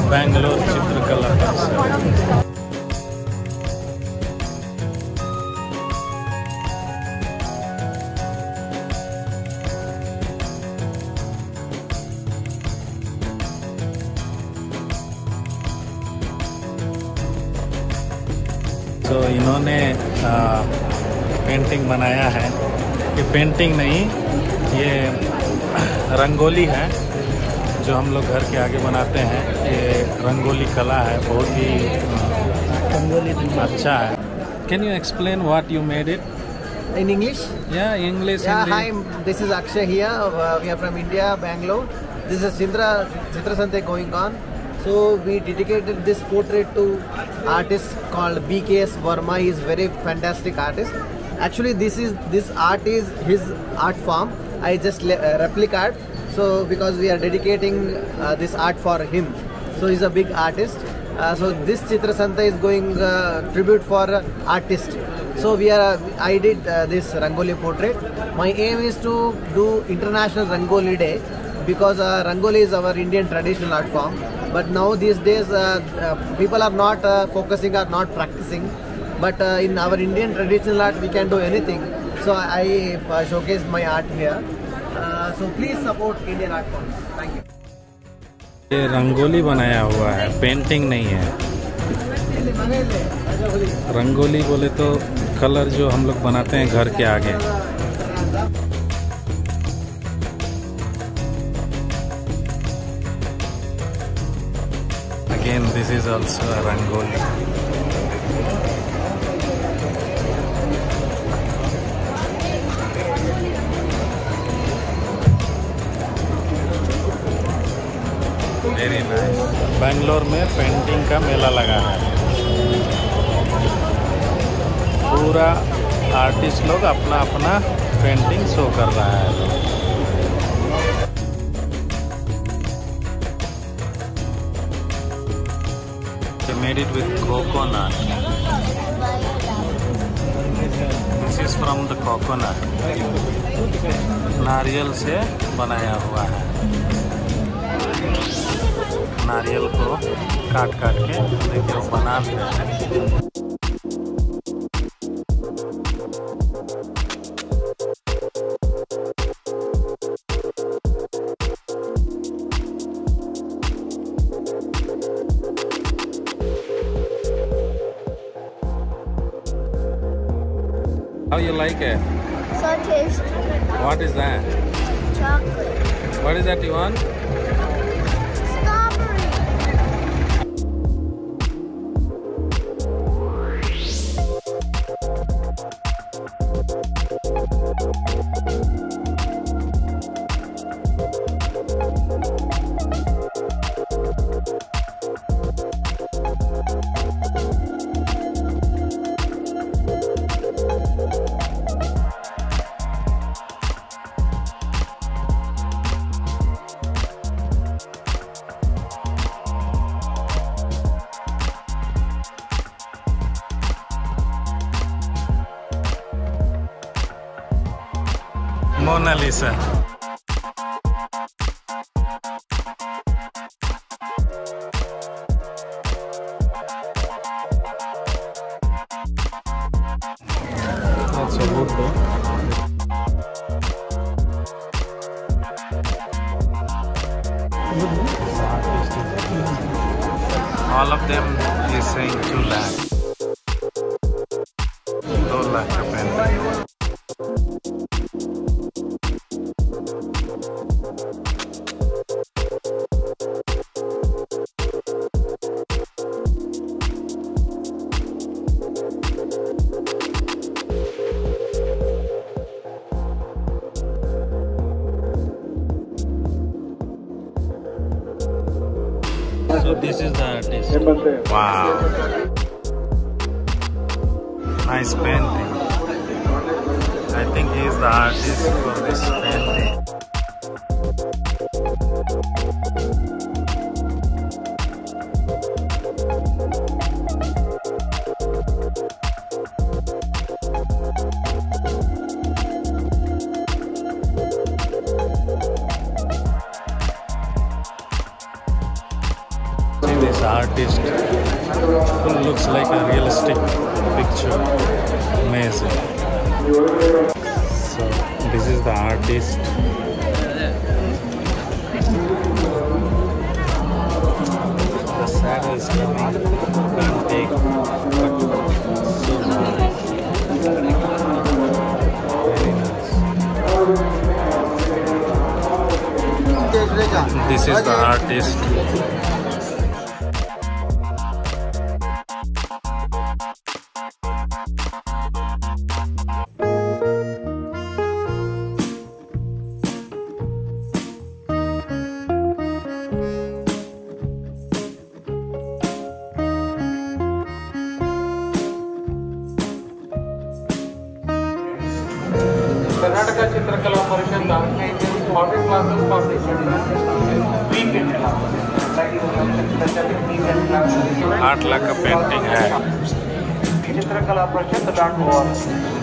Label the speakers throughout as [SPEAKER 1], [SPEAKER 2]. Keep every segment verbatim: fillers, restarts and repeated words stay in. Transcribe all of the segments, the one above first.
[SPEAKER 1] बैंगलोर चित्रकला परिसर। तो इन्होंने आ, पेंटिंग बनाया है। ये पेंटिंग नहीं, ये रंगोली है जो हम लोग घर के आगे बनाते हैं। ये रंगोली कला है, बहुत ही रंगोली अच्छा है। Can you explain what you made it
[SPEAKER 2] in English?
[SPEAKER 1] या English?
[SPEAKER 2] Yeah, hi, this is Akshay here. Uh, we are from India, Bangalore. This is Chitra Chitra Sante going on. So we dedicated this portrait to artist called B K S Verma. He is very fantastic artist. Actually, this is this art is his art form. I just uh, replicated. So because we are dedicating uh, this art for him. So he's a big artist. Uh, so this Chitra Santa is going uh, tribute for uh, artist. So we are. Uh, I did uh, this Rangoli portrait. My aim is to do International Rangoli Day because uh, Rangoli is our Indian traditional art form. But now these days, uh, uh, people are not uh, focusing or not practicing. But uh, in our Indian traditional art, we can do anything. So I uh, showcase my art here. Uh, so please support Indian art forms. Thank you.
[SPEAKER 1] ये रंगोली बनाया हुआ है, painting नहीं है। रंगोली बोले तो colour जो हम लोग बनाते हैं घर के आगे। Again, this is also a rangoli. Very nice. Bangalore में पेंटिंग का मेला लगा है। पूरा आर्टिस्ट लोग अपना अपना पेंटिंग शो कर रहा है। They made it with coconut. This is from the coconut. नारियल से बनाया हुआ है। नारियल को काट काट के देखिए वो बना भी रहे हैं। How you like it?
[SPEAKER 3] So tasty.
[SPEAKER 1] What is that?
[SPEAKER 3] Chocolate.
[SPEAKER 1] What is that you want?
[SPEAKER 3] Strawberry.
[SPEAKER 1] Mona Lisa. That's a good day. All of them is saying two lakh. Two lakh ka painting. So this is the artist. Wow. Nice painting. I think he is the artist for this painting. this artist who looks like a realistic picture. Amazing. So this is the artist. The shadow is coming. Can't take, but so nice. Very nice. This is the artist.
[SPEAKER 4] Karnataka चित्रकला परिषद hobby classes
[SPEAKER 1] आठ लाख का painting है।
[SPEAKER 4] चित्रकला परिषद dot org।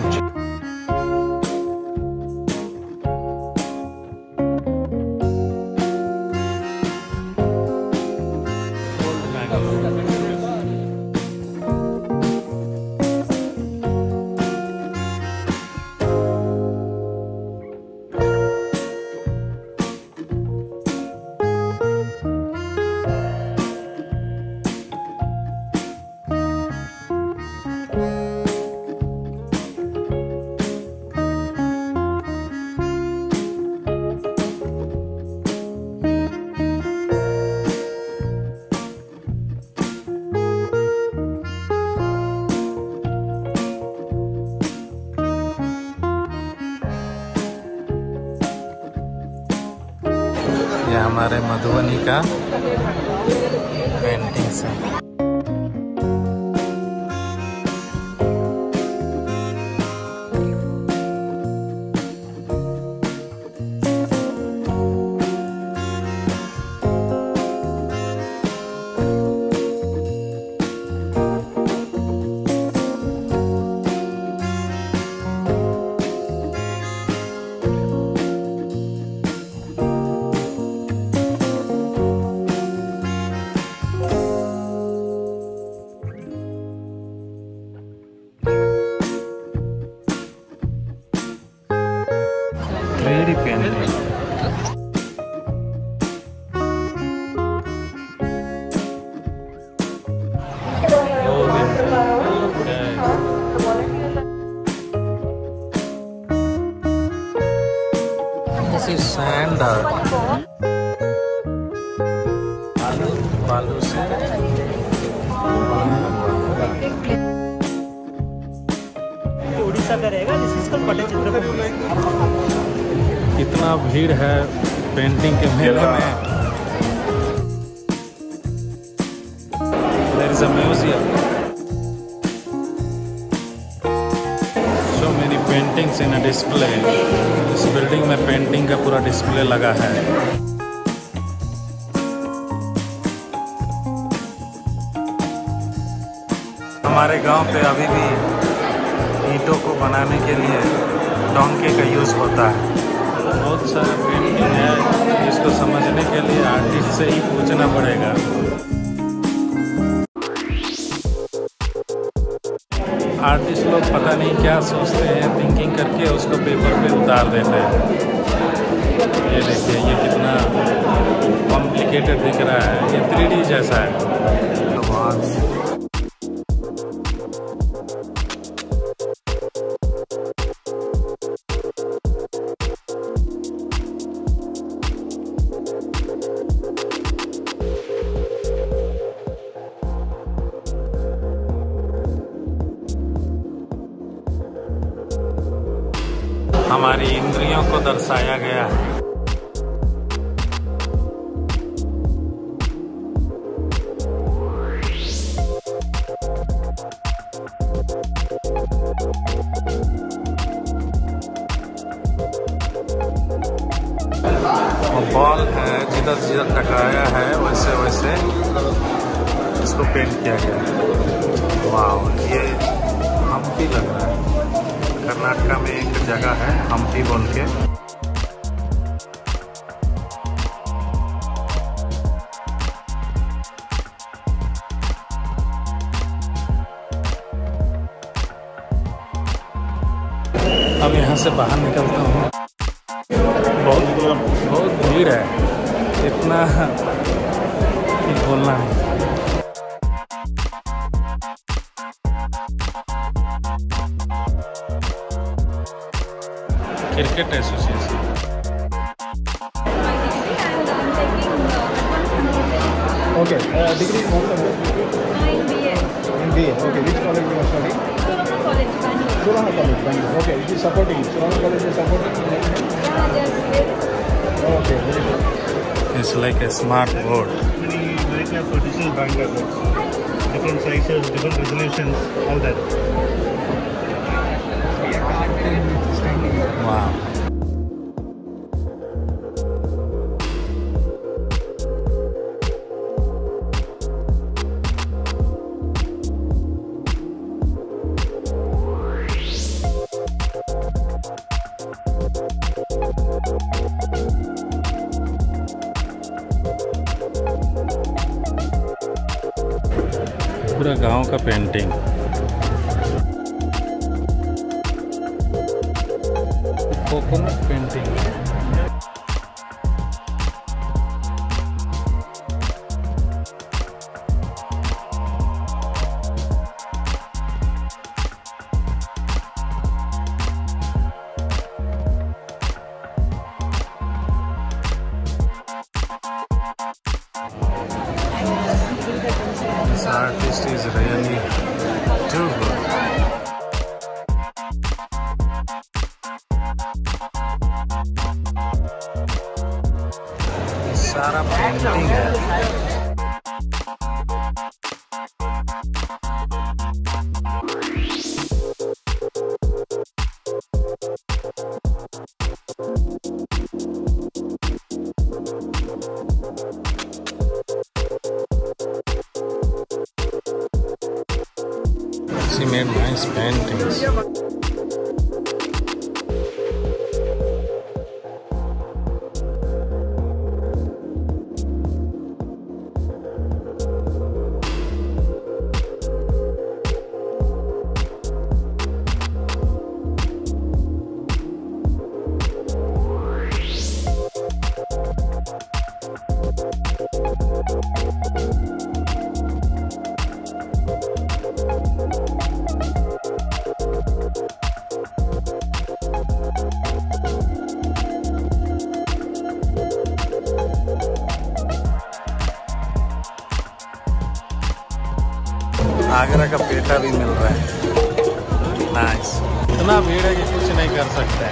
[SPEAKER 1] ये हमारे मधुबनी का पेंटिंग्स है। Very painting. This is sand art. बालू से
[SPEAKER 4] उड़ीसा का रहेगा जिसका पटचित्र।
[SPEAKER 1] इतना भीड़ है पेंटिंग के मेले में। There is a museum. So many paintings in a display. इस बिल्डिंग में पेंटिंग का पूरा डिस्प्ले लगा है। हमारे गांव पे अभी भी ईंटों को बनाने के लिए डोंके का यूज़ होता है। बहुत सारा पेंटिंग है, इसको समझने के लिए आर्टिस्ट से ही पूछना पड़ेगा। आर्टिस्ट लोग पता नहीं क्या सोचते हैं, थिंकिंग करके उसको पेपर पे उतार देते हैं। ये देखिए, ये कितना कॉम्प्लिकेटेड दिख रहा है, ये थ्री डी जैसा है। हमारी इंद्रियों को दर्शाया गया है। बॉल है, जिधर जिधर टकराया है वैसे वैसे इसको पेंट किया गया है। वाह, ये हम्पी लग रहा है। कर्नाटका में एक जगह है हम्पी बोल के। अब यहाँ से बाहर निकलता हूँ। बहुत बहुत भीड़ है, इतना कि बोलना है। Cricket association.
[SPEAKER 5] Okay, uh, degree in what subject?
[SPEAKER 6] In B A.
[SPEAKER 5] In B A. Okay, which college you are studying?
[SPEAKER 6] Surama College, Bangalore.
[SPEAKER 5] Surama College, Bangalore. Okay, it is supporting. Surama College is supporting.
[SPEAKER 6] Yeah, just very
[SPEAKER 5] Okay, very good.
[SPEAKER 1] It's like a smart board.
[SPEAKER 7] Many very for digital bank accounts, different sizes, different resolutions, all that.
[SPEAKER 1] Wow. पूरा गांव का painting. Coconut painting. This artist is really too good. सारा painting है। She made nice paintings. Agra का पेठा भी मिल रहा है। Nice. इतना भीड़ है कि कुछ नहीं कर सकते।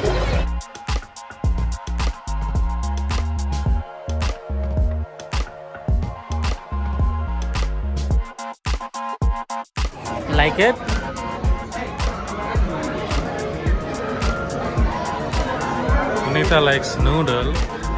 [SPEAKER 1] Like it? Anita likes noodle.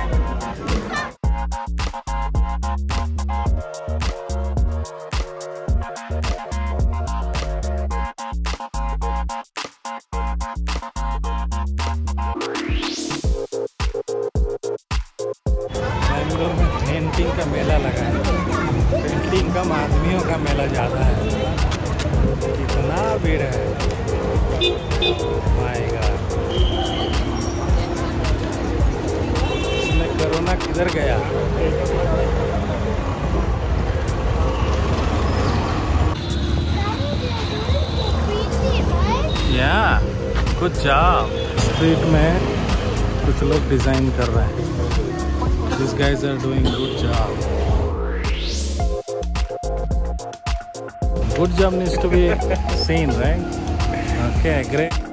[SPEAKER 1] Bangalore में पेंटिंग का मेला लगा है। पेंटिंग कम, आदमियों का मेला ज़्यादा है। कितना भीड़ है, माय गॉड। इसमें कोरोना किधर गया? या गुड जॉब। स्ट्रीट में कुछ लोग डिज़ाइन कर रहे हैं। These guys are doing good job. Good job needs to be seen, right? Okay, great.